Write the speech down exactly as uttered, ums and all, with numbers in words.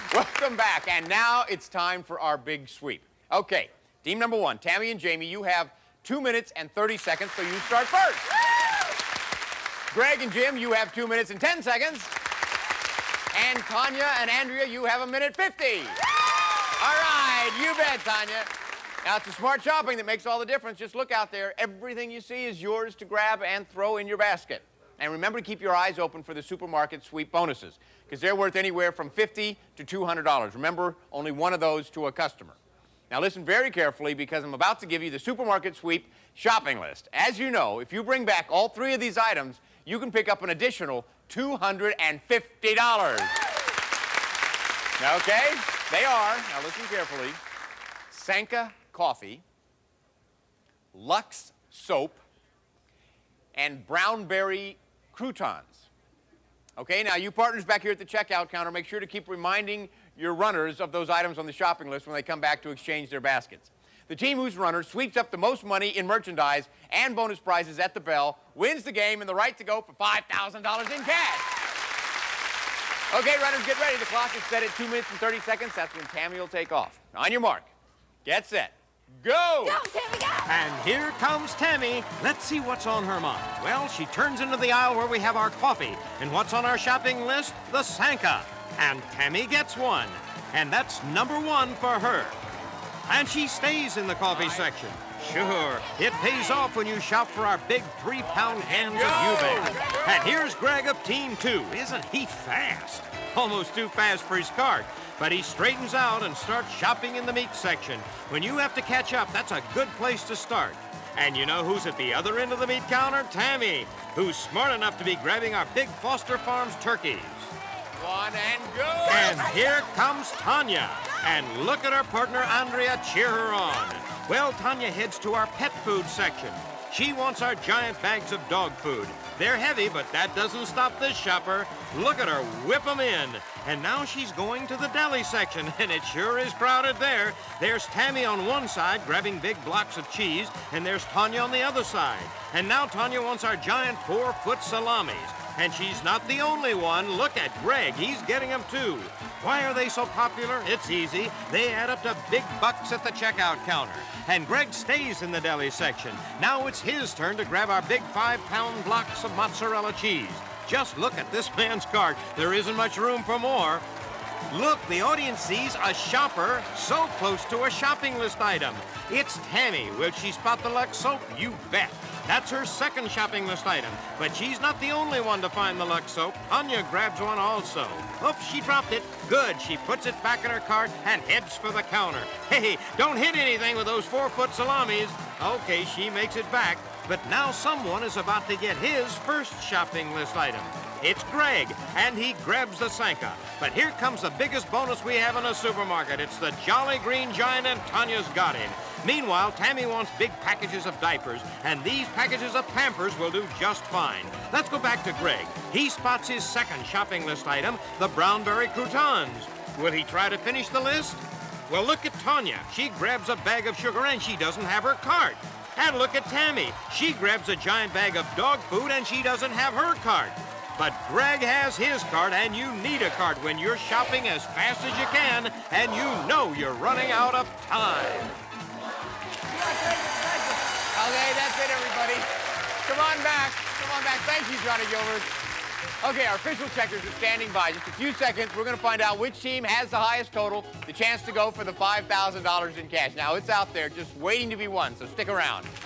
Welcome back, and now it's time for our big sweep. Okay, team number one, Tammy and Jamie, you have two minutes and thirty seconds, so you start first. Greg and Jim, you have two minutes and ten seconds. And Tanya and Andrea, you have a minute fifty. All right, you bet, Tanya. Now, it's the smart shopping that makes all the difference. Just look out there. Everything you see is yours to grab and throw in your basket. And remember to keep your eyes open for the supermarket sweep bonuses, because they're worth anywhere from fifty to two hundred dollars. Remember, only one of those to a customer. Now, listen very carefully, because I'm about to give you the supermarket sweep shopping list. As you know, if you bring back all three of these items, you can pick up an additional two hundred fifty dollars. Okay? They are, now listen carefully, Sanka coffee, Lux soap, and Brownberry croutons. Okay, now you partners back here at the checkout counter, make sure to keep reminding your runners of those items on the shopping list when they come back to exchange their baskets. The team whose runner sweeps up the most money in merchandise and bonus prizes at the bell wins the game and the right to go for five thousand dollars in cash. Okay, runners, get ready. The clock is set at two minutes and thirty seconds. That's when Tammy will take off. On your mark, get set, go! Go, Tammy, go! And here comes Tammy. Let's see what's on her mind. Well, she turns into the aisle where we have our coffee. And what's on our shopping list? The Sanka. And Tammy gets one. And that's number one for her. And she stays in the coffee section. Sure, it pays off when you shop for our big three-pound cans of Ube. And here's Greg of Team Two. Isn't he fast? Almost too fast for his cart. But he straightens out and starts shopping in the meat section. When you have to catch up, that's a good place to start. And you know who's at the other end of the meat counter? Tammy, who's smart enough to be grabbing our big Foster Farms turkeys. One and go! And here comes Tanya. And look at her partner, Andrea, cheer her on. Well, Tanya heads to our pet food section. She wants our giant bags of dog food. They're heavy, but that doesn't stop this shopper. Look at her whip them in. And now she's going to the deli section, and it sure is crowded there. There's Tammy on one side grabbing big blocks of cheese, and there's Tanya on the other side. And now Tanya wants our giant four-foot salamis. And she's not the only one. Look at Greg. He's getting them, too. Why are they so popular? It's easy. They add up to big bucks at the checkout counter. And Greg stays in the deli section. Now it's his turn to grab our big five-pound blocks of mozzarella cheese. Just look at this man's cart. There isn't much room for more. Look, the audience sees a shopper so close to a shopping list item. It's Tammy. Will she spot the Lux soap? You bet. That's her second shopping list item. But she's not the only one to find the Lux soap. Tanya grabs one also. Oops, she dropped it. Good. She puts it back in her cart and heads for the counter. Hey, don't hit anything with those four-foot salamis. Okay, she makes it back. But now someone is about to get his first shopping list item. It's Greg, and he grabs the Sanka. But here comes the biggest bonus we have in a supermarket. It's the Jolly Green Giant, and Tanya's got him. Meanwhile, Tammy wants big packages of diapers, and these packages of Pampers will do just fine. Let's go back to Greg. He spots his second shopping list item, the Brownberry croutons. Will he try to finish the list? Well, look at Tanya. She grabs a bag of sugar, and she doesn't have her cart. And look at Tammy. She grabs a giant bag of dog food, and she doesn't have her cart. But Greg has his cart, and you need a cart when you're shopping as fast as you can, and you know you're running out of time. Okay, that's it, everybody. Come on back. Come on back. Thank you, Johnny Gilbert. Okay, our official checkers are standing by. Just a few seconds, we're going to find out which team has the highest total, the chance to go for the five thousand dollars in cash. Now, it's out there just waiting to be won, so stick around.